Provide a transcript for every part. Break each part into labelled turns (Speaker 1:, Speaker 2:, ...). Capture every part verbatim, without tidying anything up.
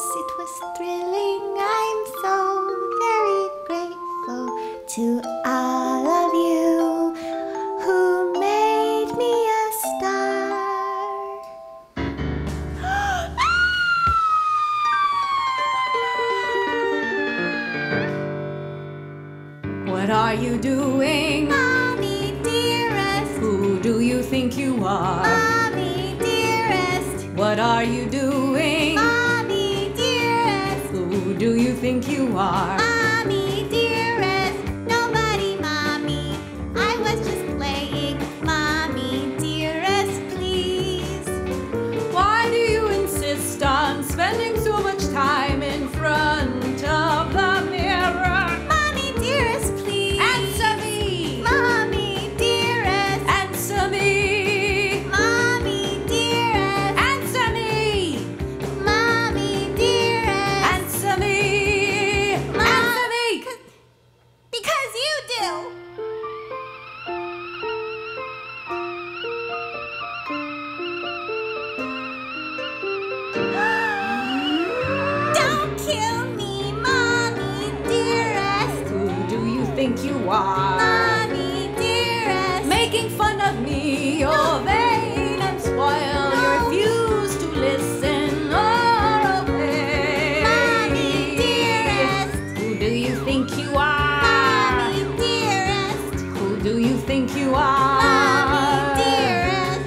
Speaker 1: it was thrilling. I'm so very grateful to all of you who made me a star.
Speaker 2: What are you doing?
Speaker 1: Mommie Dearest.
Speaker 2: Who do you think you are?
Speaker 1: Mommie Dearest.
Speaker 2: What are you doing?
Speaker 1: Mommie Dearest.
Speaker 2: Who do you think you are?
Speaker 1: Mommie Dearest. Nobody, Mommy. I was just playing. Mommie Dearest, please.
Speaker 2: Why do you insist on spending so much time in front of the mirror?
Speaker 1: Mommie Dearest, please.
Speaker 2: Answer me!
Speaker 1: Mommie Dearest.
Speaker 2: Answer me!
Speaker 1: Mommie Dearest.
Speaker 2: Answer me!
Speaker 1: Mommie Dearest.
Speaker 2: Answer me! Answer me!
Speaker 1: Because you do. Don't kill me, Mommie Dearest.
Speaker 2: Who do you think you are?
Speaker 1: Mommie Dearest.
Speaker 2: Making fun of me, you're vain and spoiled. You refuse to listen or obey.
Speaker 1: Mommie Dearest.
Speaker 2: Who do you think you are?
Speaker 1: Mommie Dearest.
Speaker 2: Who do you think you are?
Speaker 1: Mommie Dearest.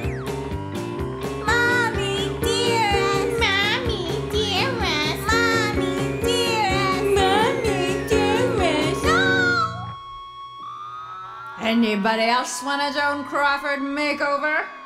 Speaker 1: Mommie Dearest. Mommie Dearest. Mommie Dearest.
Speaker 2: Mommie Dearest.
Speaker 1: No!
Speaker 2: Anybody else want a Joan Crawford makeover?